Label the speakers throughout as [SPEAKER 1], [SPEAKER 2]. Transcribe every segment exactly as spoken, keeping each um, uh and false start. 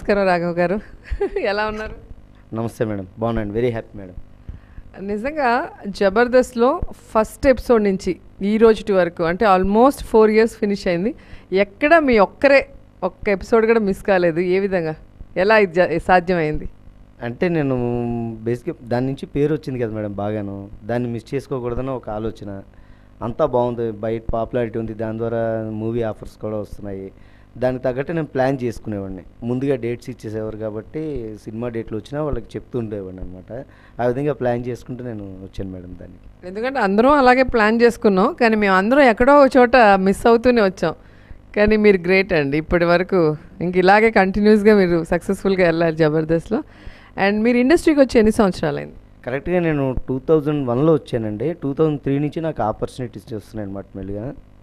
[SPEAKER 1] నమస్కారం రాఘవ్ గారు. ఎలా ఉన్నారు?
[SPEAKER 2] నమస్తే మేడం, బాగున్నాను, వెరీ హ్యాపీ మేడం.
[SPEAKER 1] నిజంగా జబర్దస్త్లో ఫస్ట్ ఎపిసోడ్ నుంచి ఈ రోజుటి వరకు అంటే ఆల్మోస్ట్ ఫోర్ ఇయర్స్ ఫినిష్ అయింది. ఎక్కడ మీ ఒక్కరే ఒక్క ఎపిసోడ్ కూడా మిస్ కాలేదు. ఏ విధంగా, ఎలా ఇది సాధ్యమైంది?
[SPEAKER 2] అంటే నేను బేసిక్గా దాని నుంచి పేరు వచ్చింది కదా మేడం, బాగాను దాన్ని మిస్ చేసుకోకూడదని ఒక ఆలోచన. అంతా బాగుంది, బయట పాపులారిటీ ఉంది, దాని ద్వారా మూవీ ఆఫర్స్ కూడా వస్తున్నాయి. దానికి తగ్గట్టు నేను ప్లాన్ చేసుకునేవాడిని. ముందుగా డేట్స్ ఇచ్చేసేవారు కాబట్టి సినిమా డేట్లు వచ్చినా వాళ్ళకి చెప్తూ ఉండేవాడిని అనమాట. ఆ విధంగా ప్లాన్ చేసుకుంటూ నేను వచ్చాను మేడం దానికి.
[SPEAKER 1] ఎందుకంటే అందరం అలాగే ప్లాన్ చేసుకున్నాం, కానీ మేము అందరం ఎక్కడో ఒక చోట మిస్ అవుతూనే వచ్చాం. కానీ మీరు గ్రేట్ అండి, ఇప్పటి వరకు ఇంక ఇలాగే కంటిన్యూస్గా మీరు సక్సెస్ఫుల్గా వెళ్ళాలి జబర్దస్త్లో. అండ్ మీరు ఇండస్ట్రీకి వచ్చి ఎన్ని సంవత్సరాలు అయింది?
[SPEAKER 2] కరెక్ట్గా నేను టూ థౌజండ్ వన్లో వచ్చానండి. టూ థౌజండ్ త్రీ నుంచి నాకు ఆపర్చునిటీస్ వస్తున్నాయి అనమాట మెల్లిగా.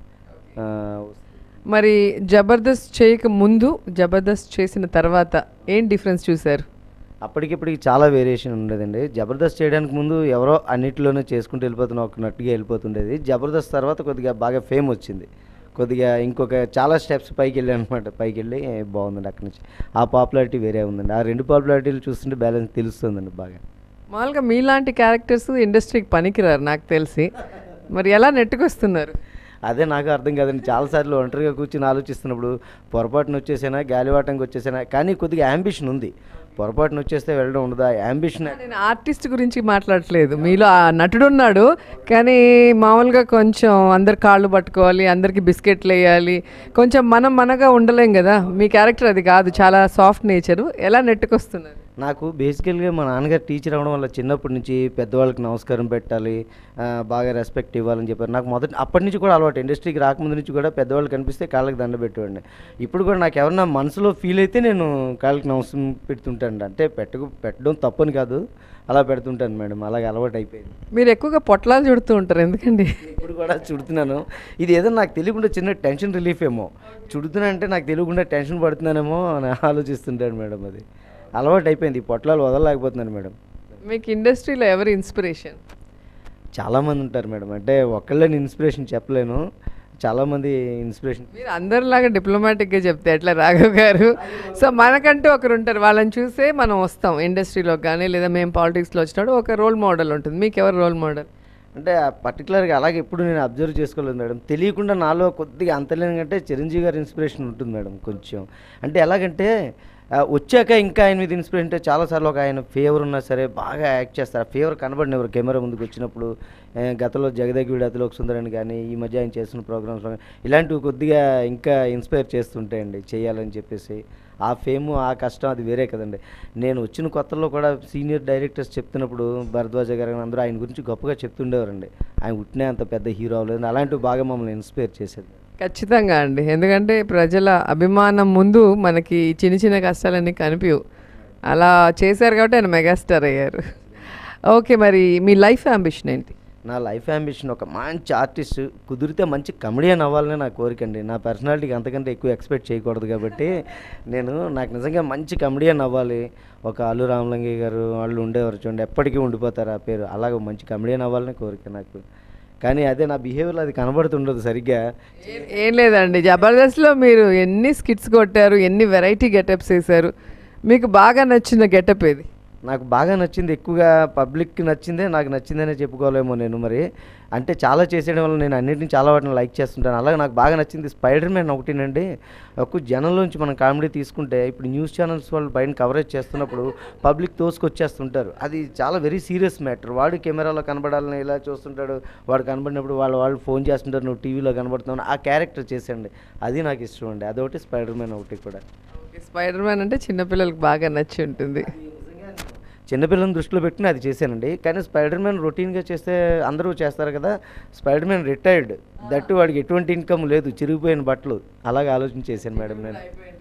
[SPEAKER 1] మరి జబర్దస్త్ చేయక ముందు, జబర్దస్త్ చేసిన తర్వాత ఏం డిఫరెన్స్ చూశారు?
[SPEAKER 2] అప్పటికిప్పటికి చాలా వేరియేషన్ ఉండేదండి. జబర్దస్త్ చేయడానికి ముందు ఎవరో అన్నిటిలోనే చేసుకుంటూ వెళ్ళిపోతున్నా ఒకనట్టుగా వెళ్ళిపోతుండేది. జబర్దస్త్ తర్వాత కొద్దిగా బాగా ఫేమ్ వచ్చింది, కొద్దిగా ఇంకొక చాలా స్టెప్స్ పైకి వెళ్ళాను అనమాట. పైకి వెళ్ళి బాగుందండి, అక్కడి నుంచి ఆ పాపులారిటీ వేరే ఉందండి. ఆ రెండు పాపులారిటీలు చూస్తుంటే బ్యాలెన్స్ తెలుస్తుందండి బాగా.
[SPEAKER 1] మామూలుగా మీలాంటి క్యారెక్టర్స్ ఇండస్ట్రీకి పనికిరారు నాకు తెలిసి, మరి ఎలా నెట్టుకొస్తున్నారు?
[SPEAKER 2] అదే నాకు అర్థం కాదండి. చాలాసార్లు ఒంటరిగా కూర్చొని ఆలోచిస్తున్నప్పుడు పొరపాటున వచ్చేసానా, గాలివాటంకి వచ్చేసానా, కానీ కొద్దిగా యాంబిషన్ ఉంది. పొరపాటున వచ్చేస్తే వెళ్ళడం ఉండదా యాంబిషన్.
[SPEAKER 1] నేను ఆర్టిస్ట్ గురించి మాట్లాడట్లేదు, మీలో ఆ నటుడు ఉన్నాడు, కానీ మామూలుగా కొంచెం అందరు కాళ్ళు పట్టుకోవాలి, అందరికి బిస్కెట్లు వేయాలి, కొంచెం మనం మనగా ఉండలేం కదా. మీ క్యారెక్టర్ అది కాదు, చాలా సాఫ్ట్ నేచరు. ఎలా నెట్టుకొస్తున్నారు?
[SPEAKER 2] నాకు బేసికల్గా మా నాన్నగారు టీచర్ అవ్వడం వల్ల చిన్నప్పటి నుంచి పెద్దవాళ్ళకి నమస్కారం పెట్టాలి, బాగా రెస్పెక్ట్ ఇవ్వాలని చెప్పారు. నాకు మొదటి అప్పటి నుంచి కూడా అలవాటు. ఇండస్ట్రీకి రాకముందు నుంచి కూడా పెద్దవాళ్ళు కనిపిస్తే కాళ్ళకి దండ పెట్టేవాడిని. ఇప్పుడు కూడా నాకు ఎవరన్నా మనసులో ఫీల్ అయితే నేను కాళ్ళకి నమస్కారం పెడుతుంటాను. అంటే పెట్టకు పెట్టడం తప్పని కాదు, అలా పెడుతుంటాను మేడం. అలాగే అలవాటు అయిపోయింది.
[SPEAKER 1] మీరు ఎక్కువగా పొట్లాలు చుడుతూ ఉంటారు, ఎందుకండి?
[SPEAKER 2] ఇప్పుడు కూడా చుడుతున్నాను. ఇది ఏదో నాకు తెలియకుండా చిన్న టెన్షన్ రిలీఫ్ ఏమో. చుడుతున్నా అంటే నాకు తెలియకుండా టెన్షన్ పడుతున్నానేమో అని ఆలోచిస్తుంటాను మేడం. అది అలవాటు అయిపోయింది, పొట్లాలు వదలలేకపోతున్నాను మేడం.
[SPEAKER 1] మీకు ఇండస్ట్రీలో ఎవరు ఇన్స్పిరేషన్?
[SPEAKER 2] చాలామంది ఉంటారు మేడం. అంటే ఒక్కళ్ళని ఇన్స్పిరేషన్ చెప్పలేను, చాలామంది ఇన్స్పిరేషన్.
[SPEAKER 1] మీరు అందరిలాగా డిప్లొమాటిక్గా చెప్తే ఎట్లా రాఘవ్ గారు? సో మనకంటూ ఒకరు ఉంటారు, వాళ్ళని చూసే మనం వస్తాం ఇండస్ట్రీలో కానీ, లేదా మేము పాలిటిక్స్లో వచ్చినప్పుడు ఒక రోల్ మోడల్ ఉంటుంది. మీకు ఎవరు రోల్ మోడల్?
[SPEAKER 2] అంటే పర్టికులర్గా అలాగే ఎప్పుడు నేను అబ్జర్వ్ చేసుకోలేదు మేడం. తెలియకుండా నాలో కొద్దిగా అంతలేనంటే చిరంజీవి గారి ఇన్స్పిరేషన్ ఉంటుంది మేడం కొంచెం. అంటే ఎలాగంటే వచ్చాక ఇంకా ఆయన మీద ఇన్స్పిరేషన్ అంటే చాలాసార్లు ఒక ఆయన ఫేవర్ ఉన్నా సరే బాగా యాక్ట్ చేస్తారు. ఆ ఫేవర్ కనబడినవారు కెమెరా ముందుకు వచ్చినప్పుడు. గతంలో జగదేగుడి అతిలోక సుందరని కానీ, ఈ మధ్య ఆయన చేస్తున్న ప్రోగ్రామ్స్లో ఇలాంటివి కొద్దిగా ఇంకా ఇన్స్పైర్ చేస్తుంటాయండి చేయాలని చెప్పేసి. ఆ ఫేము ఆ కష్టం అది వేరే కదండి. నేను వచ్చిన కొత్తలో కూడా సీనియర్ డైరెక్టర్స్ చెప్తున్నప్పుడు భరద్వాజ గారు అందరూ ఆయన గురించి గొప్పగా చెప్తుండేవారండి. ఆయన ఉట్టినే అంత పెద్ద హీరో అవ్వలేదు, అలాంటివి బాగా మమ్మల్ని ఇన్స్పైర్ చేసేది.
[SPEAKER 1] ఖచ్చితంగా అండి, ఎందుకంటే ప్రజల అభిమానం ముందు మనకి చిన్న చిన్న కష్టాలన్నీ కనిపించవు. అలా చేశారు కాబట్టి ఆయన మెగాస్టార్ అయ్యారు. ఓకే, మరి మీ లైఫ్ అంబిషన్ ఏంటి?
[SPEAKER 2] నా లైఫ్ అంబిషన్ ఒక మంచి ఆర్టిస్ట్, కుదిరితే మంచి కమెడియన్ అవ్వాలనే నా కోరిక అండి. నా పర్సనాలిటీకి అంతకంటే ఎక్కువ ఎక్స్పెక్ట్ చేయకూడదు కాబట్టి నేను నాకు నిజంగా మంచి కమెడియన్ అవ్వాలి. ఒక అల్లు రామలింగయ్య గారు వాళ్ళు ఉండేవారు చూడండి, ఎప్పటికీ ఉండిపోతారు ఆ పేరు. అలాగే మంచి కమెడియన్ అవ్వాలనే కోరిక నాకు. కానీ అదే నా బిహేవియర్లో అది కనబడుతుండదు సరిగ్గా.
[SPEAKER 1] ఏం లేదండి, జబర్దస్త్లో మీరు ఎన్ని స్కిట్స్ కొట్టారు, ఎన్ని వెరైటీ గెటప్స్ వేశారు, మీకు బాగా నచ్చిన గెటప్ ఏది?
[SPEAKER 2] నాకు బాగా నచ్చింది, ఎక్కువగా పబ్లిక్కి నచ్చిందే నాకు నచ్చిందనే చెప్పుకోలేమో నేను. మరి అంటే చాలా చేసేయడం వల్ల నేను అన్నింటిని చాలా వాటిని లైక్ చేస్తుంటాను. అలాగే నాకు బాగా నచ్చింది స్పైడర్ మ్యాన్ ఒకటినండి. ఒక జనంలోంచి మనం కామెడీ తీసుకుంటే ఇప్పుడు న్యూస్ ఛానల్స్ వాళ్ళు బయట కవరేజ్ చేస్తున్నప్పుడు పబ్లిక్ తోసుకొచ్చేస్తుంటారు. అది చాలా వెరీ సీరియస్ మ్యాటర్. వాడు కెమెరాలో కనబడాలని ఇలా చూస్తుంటాడు, వాడు కనబడినప్పుడు వాళ్ళు వాళ్ళు ఫోన్ చేస్తుంటారు, నువ్వు టీవీలో కనబడుతున్నావు. ఆ క్యారెక్టర్ చేసేయండి, అది నాకు ఇష్టం అండి. అదొకటి స్పైడర్ మ్యాన్ ఒకటి కూడా.
[SPEAKER 1] స్పైడర్ మ్యాన్ అంటే చిన్నపిల్లలకు బాగా నచ్చి ఉంటుంది.
[SPEAKER 2] చిన్నపిల్లలను దృష్టిలో పెట్టుకుని అది చేశానండి. కానీ స్పైడర్ మ్యాన్ రొటీన్గా చేస్తే అందరూ చేస్తారు కదా, స్పైడర్ మ్యాన్ రిటైర్డ్, దట్టు వాడికి ఎటువంటి ఇన్కమ్ లేదు, చిరిగిపోయిన బట్టలు, అలాగే ఆలోచన చేశాను మేడం నేను.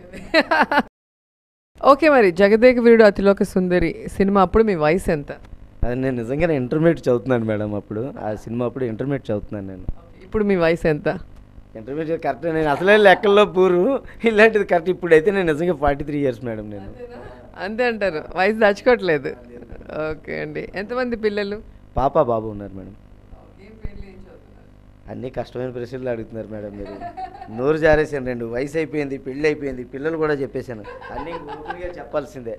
[SPEAKER 1] ఓకే, మరి జగదేక వీరుడు అతిలోక సుందరి సినిమా అప్పుడు మీ వయసు ఎంత?
[SPEAKER 2] అది నేను నిజంగానే ఇంటర్మీడియట్ చదువుతున్నాను మేడం. అప్పుడు ఆ సినిమా అప్పుడు ఇంటర్మీడియట్ చదువుతున్నాను నేను.
[SPEAKER 1] ఇప్పుడు మీ వయసు ఎంత?
[SPEAKER 2] ఇంటర్మీడియట్ కరెక్ట్, నేను అసలే లెక్కల్లో పూరు, ఇలాంటిది కరెక్ట్. ఇప్పుడైతే నేను నిజంగా ఫార్టీ త్రీ ఇయర్స్ మేడం నేను.
[SPEAKER 1] అంతే అంటారు, వయసు దాచుకోవట్లేదు. ఓకే అండి, ఎంతమంది పిల్లలు?
[SPEAKER 2] పాప బాబు ఉన్నారు మేడం. అన్నీ కష్టమైన ప్రశ్నలు అడుగుతున్నారు మేడం మీరు. నోరు జారేసాను, రెండు వయసు అయిపోయింది, పెళ్ళి అయిపోయింది, పిల్లలు కూడా చెప్పేశాను, అన్నీ ఊరిగా చెప్పాల్సిందే.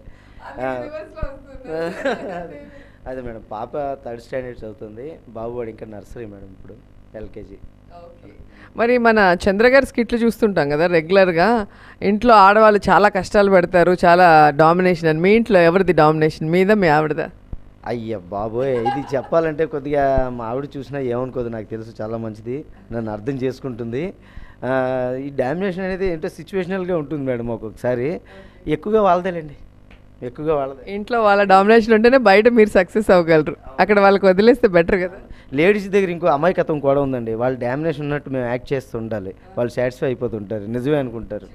[SPEAKER 2] అదే మేడం, పాప థర్డ్ స్టాండర్డ్ చదువుతుంది, బాబు వాడు ఇంకా నర్సరీ మేడం, ఇప్పుడు ఎల్కేజీ.
[SPEAKER 1] మరి మన చంద్రగారి స్కిట్లు చూస్తుంటాం కదా రెగ్యులర్గా, ఇంట్లో ఆడవాళ్ళు చాలా కష్టాలు పెడతారు, చాలా డామినేషన్ అని. మీ ఇంట్లో ఎవరిది డామినేషన్, మీద మీ ఆవిడదా?
[SPEAKER 2] అయ్య బాబోయ్, ఇది చెప్పాలంటే కొద్దిగా మా ఆవిడ చూసినా ఏమనుకోదు, నాకు తెలుసు, చాలా మంచిది, నన్ను అర్థం చేసుకుంటుంది. ఈ డామినేషన్ అనేది ఏంటో సిచ్యువేషనల్గా ఉంటుంది మేడం, ఒక్కొక్కసారి ఎక్కువగా వాళ్ళదేలేండి, ఎక్కువగా వాళ్ళదే.
[SPEAKER 1] ఇంట్లో వాళ్ళ డామినేషన్ ఉంటేనే బయట మీరు సక్సెస్ అవ్వగలరు, అక్కడ వాళ్ళకి వదిలేస్తే బెటర్ కదా.
[SPEAKER 2] లేడీస్ దగ్గర ఇంకో అమాయకత్వం కూడా ఉందండి, వాళ్ళు డామినేషన్ ఉన్నట్టు మేము యాక్ట్ చేస్తూ ఉండాలి, వాళ్ళు సాటిస్ఫై అయిపోతుంటారు, నిజమే అనుకుంటారు.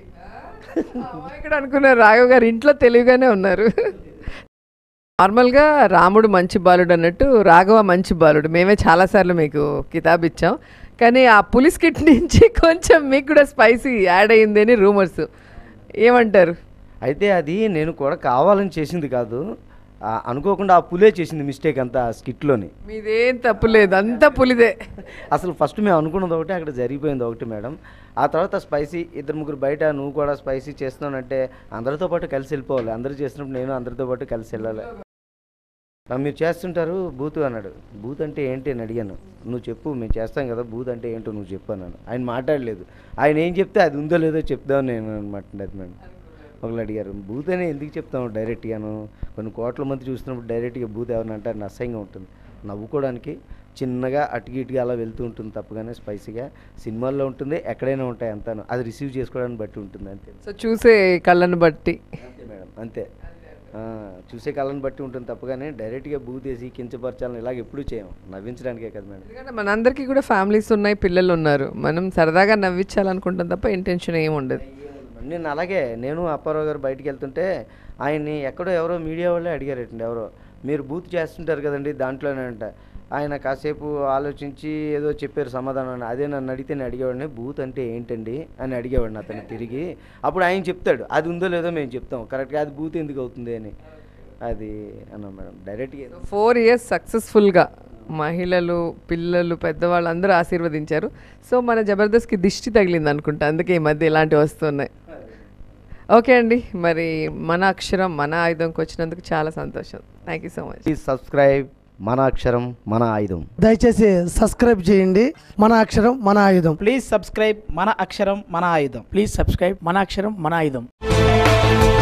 [SPEAKER 1] ఇక్కడ అనుకున్నారు రాఘవ్ గారు ఇంట్లో తెలివిగానే ఉన్నారు. నార్మల్గా రాముడు మంచి బాలుడు అన్నట్టు రాఘవ మంచి బాలుడు, మేమే చాలాసార్లు మీకు కితాబ్ ఇచ్చాం. కానీ ఆ పులిస్ కిట్ నుంచి కొంచెం మీకు కూడా స్పైసీ యాడ్ అయ్యింది అని రూమర్స్, ఏమంటారు?
[SPEAKER 2] అయితే అది నేను కూడా కావాలని చేసింది కాదు, అనుకోకుండా ఆ పులే చేసింది మిస్టేక్ అంతా ఆ స్కిట్లోని.
[SPEAKER 1] మీదేం తప్పు లేదు, అంతా పులిదే.
[SPEAKER 2] అసలు ఫస్ట్ మేము అనుకున్నది ఒకటి, అక్కడ జరిగిపోయింది ఒకటి మేడం. ఆ తర్వాత స్పైసీ ఇద్దరు ముగ్గురు బయట నువ్వు కూడా స్పైసీ చేస్తున్నానంటే అందరితో పాటు కలిసి వెళ్ళిపోవాలి, అందరూ చేసినప్పుడు నేను అందరితో పాటు కలిసి వెళ్ళాలి. మీరు చేస్తుంటారు బూత్ అన్నాడు, బూత్ అంటే ఏంటి అని అడిగాను, నువ్వు చెప్పు మేము చేస్తాం కదా, బూత్ అంటే ఏంటో నువ్వు చెప్పు అన్నాను. ఆయన మాట్లాడలేదు, ఆయన ఏం చెప్తే అది ఉందో లేదో చెప్దామని నేను అనమాట. అది మేడం ఒకళ్ళు అడిగారు, బూత్ అని ఎందుకు చెప్తాము డైరెక్ట్గాను, కొన్ని కోట్ల మంది చూస్తున్నప్పుడు డైరెక్ట్గా బూత్ ఎవరిని అంటే అది అసహ్యంగా ఉంటుంది, నవ్వుకోవడానికి చిన్నగా అటుకి ఇటుగా అలా వెళ్తూ ఉంటుంది తప్పగానే స్పైసీగా సినిమాల్లో ఉంటుంది, ఎక్కడైనా ఉంటాయి అంతాను, అది రిసీవ్ చేసుకోవడానికి బట్టి ఉంటుంది అంతే.
[SPEAKER 1] సో చూసే కళ్ళను బట్టి
[SPEAKER 2] అంతే మేడం, అంతే చూసే కళ్ళని బట్టి ఉంటుంది తప్పగానే డైరెక్ట్గా బూత్ వేసి కించపరచాలని ఇలాగ ఎప్పుడు చేయం, నవ్వించడానికే కదా మేడం.
[SPEAKER 1] ఎందుకంటే మనందరికీ కూడా ఫ్యామిలీస్ ఉన్నాయి, పిల్లలు ఉన్నారు, మనం సరదాగా నవ్వించాలనుకుంటాం తప్ప ఇంటెన్షన్ ఏమి ఉండదు.
[SPEAKER 2] నేను అలాగే, నేను అప్పారావు గారు బయటికి వెళ్తుంటే ఆయన్ని ఎక్కడో ఎవరో మీడియా వాళ్ళే అడిగారటండి, ఎవరో మీరు బూత్ చేస్తుంటారు కదండి దాంట్లోనే అంట. ఆయన కాసేపు ఆలోచించి ఏదో చెప్పారు సమాధానం, అదే నన్ను అడిగితే నేను అడిగేవాడిని బూత్ అంటే ఏంటండి అని అడిగేవాడిని అతను తిరిగి. అప్పుడు ఆయన చెప్తాడు అది ఉందో లేదో మేము చెప్తాం, కరెక్ట్గా అది బూత్ ఎందుకు అవుతుంది అని, అది అన్నా మేడం డైరెక్ట్గా.
[SPEAKER 1] ఫోర్ ఇయర్స్ సక్సెస్ఫుల్గా మహిళలు, పిల్లలు, పెద్దవాళ్ళు అందరూ ఆశీర్వదించారు. సో మన జబర్దస్త్కి దిష్టి తగిలింది అనుకుంటా, అందుకే ఈ మధ్య ఇలాంటివి వస్తున్నాయి. ఓకే అండి, మరి మన అక్షరం మన ఆయుధంకి వచ్చినందుకు చాలా సంతోషం. Thank you so much.
[SPEAKER 2] Please subscribe మన అక్షరం మన ఆయుధం.
[SPEAKER 3] దయచేసి సబ్స్క్రైబ్ చేయండి, మన అక్షరం మన ఆయుధం.
[SPEAKER 4] ప్లీజ్ సబ్స్క్రైబ్ మన అక్షరం మన ఆయుధం. ప్లీజ్ సబ్స్క్రైబ్ మన అక్షరం మన ఆయుధం.